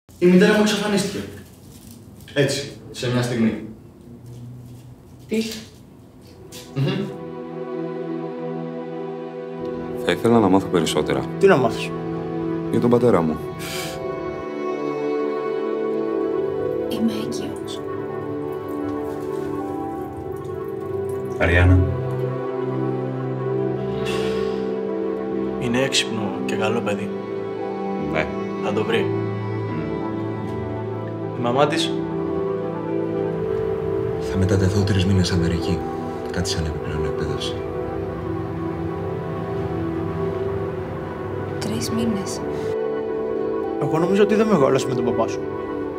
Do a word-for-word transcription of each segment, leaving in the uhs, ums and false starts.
Η μητέρα μου εξαφανίστηκε. Έτσι, σε μια στιγμή. Τι? Mm-hmm. Θα ήθελα να μάθω περισσότερα. Τι να μάθεις? Για τον πατέρα μου. Είμαι έγκυος. Αριάννα. Είναι έξυπνο και καλό παιδί. Ναι. Θα το βρει. Η μαμά της? Θα μετατεθώ τρεις μήνες Αμερική. Κάτι σαν επιπλέον εκπαίδευση. Τρεις μήνες. Εγώ νομίζω ότι δεν μεγάλωσε με τον παπά σου.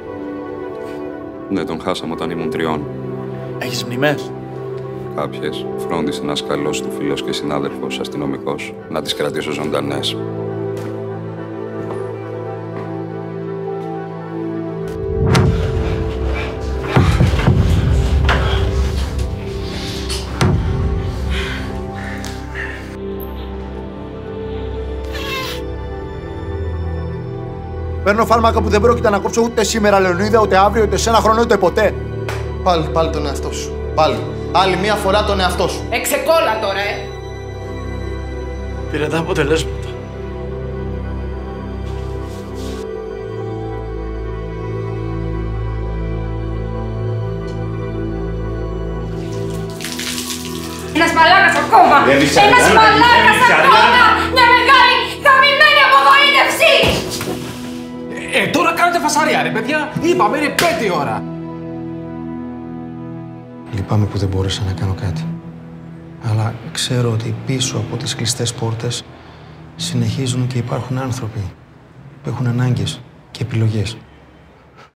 Ναι, τον χάσαμε όταν ήμουν τριών. Έχεις μνήμες? Κάποιες. Φρόντισε ένας καλός του φίλος και συνάδελφος αστυνομικός να τις κρατήσω ζωντανές. Παίρνω φάρμακα που δεν πρόκειται να κόψω ούτε σήμερα, Λεωνίδα, ούτε αύριο, ούτε σε ένα χρόνο, ούτε ποτέ. Πάλι, πάλι τον εαυτό σου. Πάλι. Άλλη μία φορά τον εαυτό σου. Εξεκόλα τώρα, ε! Πήρε τα αποτελέσματα. Ένας μαλάκας ακόμα! Ένας μαλάκας ακόμα! Μια μεγάλη χαμημένη απογοήτευση! Ε, τώρα κάνετε φασαρία, ρε παιδιά! Είπαμε, είναι πέντε ώρα! Λυπάμαι που δεν μπόρεσα να κάνω κάτι. Αλλά ξέρω ότι πίσω από τις κλειστές πόρτες συνεχίζουν και υπάρχουν άνθρωποι που έχουν ανάγκες και επιλογές.